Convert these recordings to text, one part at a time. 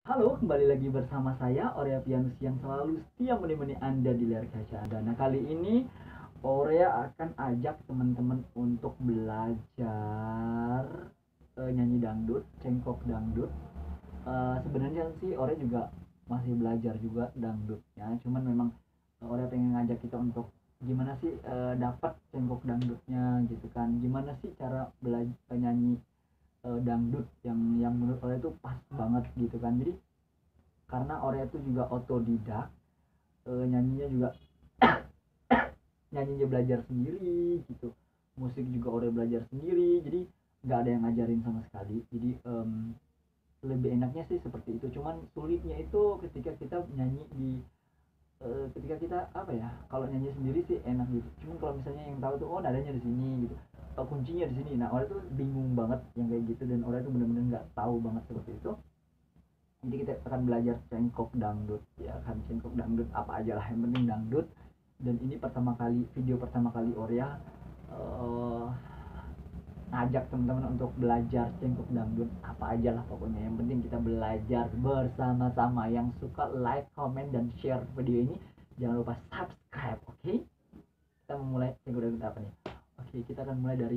Halo, kembali lagi bersama saya Orea Pianus yang selalu setia menemani Anda di layar kaca Anda. Nah, kali ini Orea akan ajak teman-teman untuk belajar nyanyi dangdut, cengkok dangdut. Sebenarnya sih Orea juga masih belajar juga dangdutnya, cuman memang Orea pengen ngajak kita untuk gimana sih dapat cengkok dangdutnya gitu kan. Gimana sih cara belajar nyanyi dangdut yang menurut Orea itu pas banget gitu kan. Jadi karena Orea itu juga otodidak, nyanyinya juga nyanyinya belajar sendiri gitu, musik juga Orea belajar sendiri, jadi nggak ada yang ngajarin sama sekali. Jadi lebih enaknya sih seperti itu, cuman sulitnya itu ketika kita nyanyi di ketika kita apa ya, kalau nyanyi sendiri sih enak gitu, cuman kalau misalnya yang tahu tuh oh nadanya di sini gitu, kuncinya di sini, nah Orea tuh bingung banget yang kayak gitu, dan Orea tuh bener-bener nggak tahu banget seperti itu. Jadi kita akan belajar cengkok dangdut ya kan, cengkok dangdut apa aja lah, yang penting dangdut. Dan ini video pertama kali Orea uh, ngajak teman-teman untuk belajar cengkok dangdut apa aja lah pokoknya, yang penting kita belajar bersama-sama. Yang suka like, comment, dan share video ini jangan lupa subscribe, oke? Kita memulai cengkok dangdut apa nih? Oke, kita akan mulai dari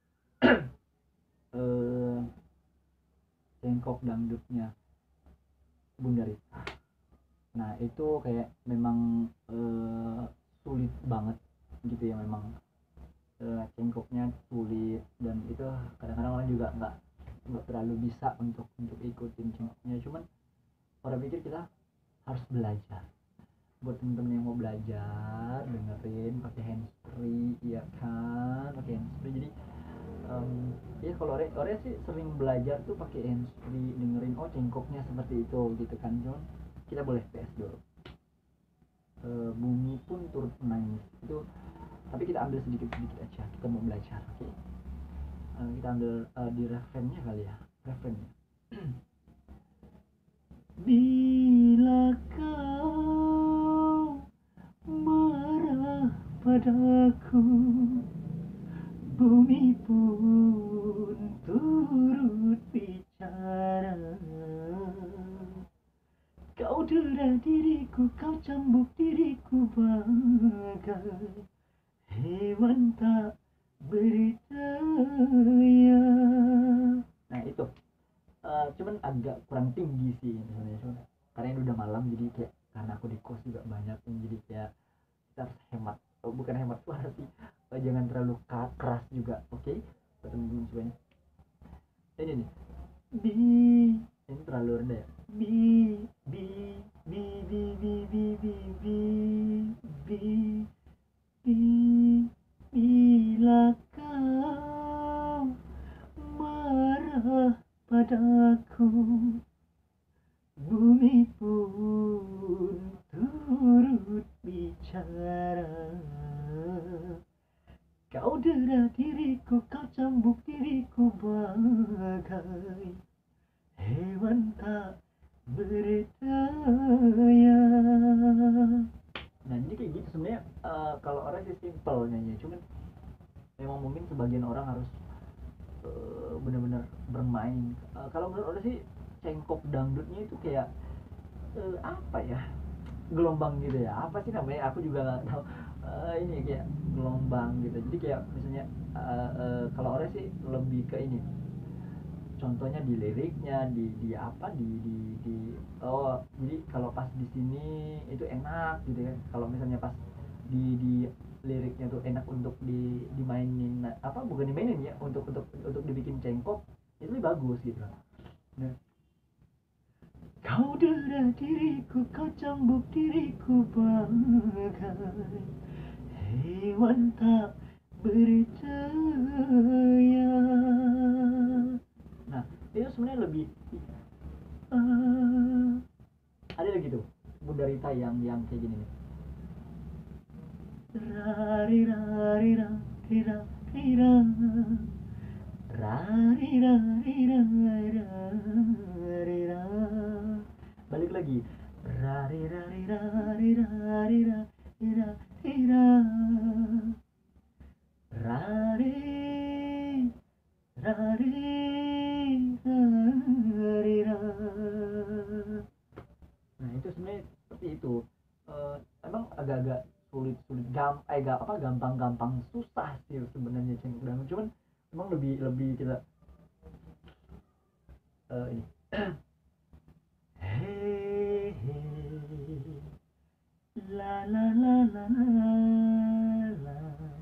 uh, cengkok dangdutnya Bunda Rita. Nah itu kayak memang sulit banget gitu ya, memang cengkoknya sulit, dan itu kadang-kadang orang juga nggak terlalu bisa untuk ikutin cengkoknya. Cuman orang pikir kita harus belajar. Buat temen-temen yang mau belajar, dengerin pakai handsfree ya kan, pakai handsfree. Jadi ya kalau Ore sih sering belajar tuh pakai handsfree, dengerin oh cengkoknya seperti itu gitu kan. Cuman kita boleh PS dulu. Bumi pun turut menangis itu, tapi kita ambil sedikit-sedikit aja, kita mau belajar, oke? Kita ambil di referennya kali ya, referennya. Bila kau marah padaku, bumi pun turut bicara. Kau dera diriku, kau cambuk diriku bagai hewan tak berdaya. Nah itu cuman agak kurang tinggi sih sebenarnya, cuman karena ini udah malam, jadi kayak karena aku di kos juga banyak, jadi kayak kita harus hemat. Oh, bukan hemat suara sih, jangan terlalu keras juga, oke? Buat temen-temen semuanya, ini nih, bi ini terlalu rendah ya, bi bi bi bi bi bi bi bi bi bi bila kau marah padaku, bumi pun turut bicara. Kau dera diriku, kau cambuk diriku bagai hewan tak berdaya. Nah jadi kayak gitu sebenarnya. Kalau orang sih simple nyanyi, cuman memang mungkin sebagian orang harus benar-benar bermain. Kalau menurut orang sih cengkok dangdutnya itu kayak apa ya, gelombang gitu ya, apa sih namanya, aku juga nggak tahu. Ini kayak gelombang gitu, jadi kayak misalnya kalau orang sih lebih ke ini, contohnya di liriknya, di apa di oh jadi kalau pas di sini itu enak gitu ya, kalau misalnya pas di liriknya tuh enak untuk dimainin, apa bukan dimainin ya, untuk dibikin cengkok, itu lebih bagus gitu. Nah, kau dera diriku, kau cambuk diriku bagai hewan tak berdaya. Nah itu sebenarnya lebih ada lagi tuh Bunda Rita yang kayak gini nih, rari rari rari rari rari rari rari rari, balik lagi, rari rari rari rari rari rari rari rari rari rari. agak-agak sulit gampang susah sih sebenarnya cengkok dangdut, cuman emang lebih kita ini hey, hey, la la la la la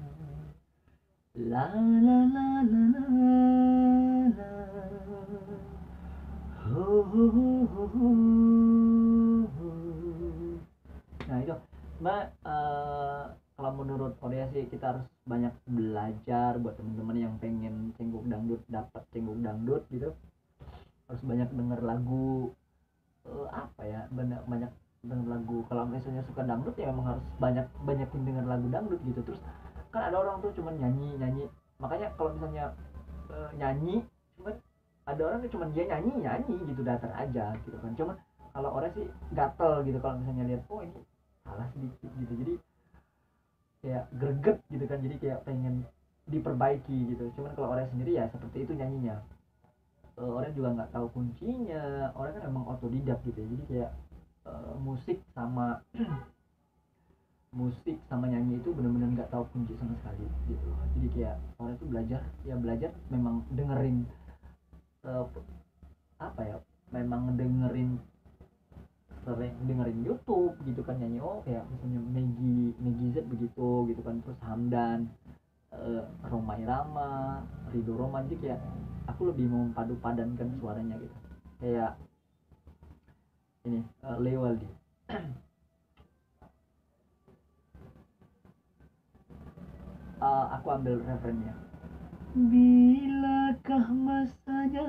la la la la la la ho, ho, ho, ho, ho. Nah itu mbak, kalau menurut Korea sih kita harus banyak belajar buat teman-teman yang pengen cengkok dangdut, dapat cengkok dangdut gitu, harus banyak denger lagu, apa ya, banyak denger lagu. Kalau misalnya suka dangdut ya memang harus banyakin denger lagu dangdut gitu. Terus kan ada orang tuh cuman nyanyi, makanya kalau misalnya nyanyi cuman, ada orang tuh cuman dia nyanyi gitu, datar aja gitu kan. Cuman kalau orang sih gatel gitu kalau misalnya lihat oh ini salah sedikit gitu, jadi kayak greget gitu kan, jadi kayak pengen diperbaiki gitu. Cuman kalau orang sendiri ya seperti itu nyanyinya, orang juga nggak tahu kuncinya, orang kan emang otodidak gitu ya. Jadi kayak musik sama musik sama nyanyi itu benar-benar nggak tahu kunci sama sekali gitu. Jadi kayak orang itu belajar memang dengerin, uh, apa ya, memang sering dengerin YouTube gitu kan, nyanyi oh kayak misalnya Megi Z begitu gitu kan, terus Hamdan, Roma Irama, Ridho Roma. Jadi kayak aku lebih mempadu padankan suaranya gitu, kayak ini Leo Aldi. Aku ambil referennya, bilakah masanya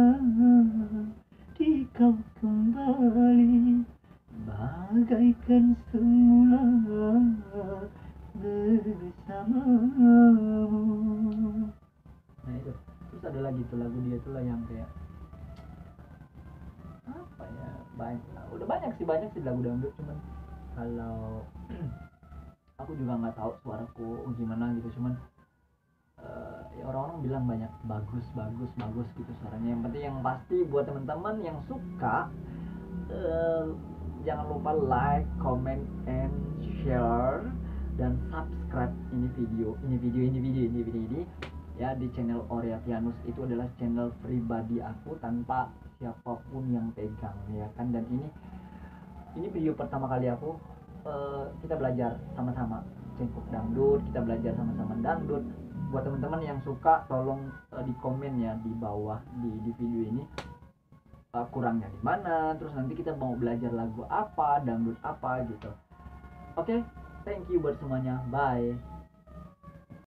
di kau kembali bagaikan semula bersamamu. Nah itu, terus ada lagi tuh lagu dia tuh lah yang kayak apa ya, udah banyak sih lagu dangdut, cuman kalau aku juga nggak tahu suaraku gimana gitu. Cuman ya orang-orang bilang banyak bagus gitu suaranya. Yang penting yang pasti buat teman-teman yang suka, jangan lupa like, comment, and share, dan subscribe ini video ya di channel Orea Pianus. Itu adalah channel pribadi aku tanpa siapapun yang pegang ya kan. Dan ini video pertama kali aku, kita belajar sama-sama cengkok dangdut, kita belajar sama-sama dangdut. Buat teman-teman yang suka tolong di komen ya di bawah di video ini, kurangnya di mana, terus nanti kita mau belajar lagu apa, dangdut apa gitu. Oke, thank you buat semuanya, bye.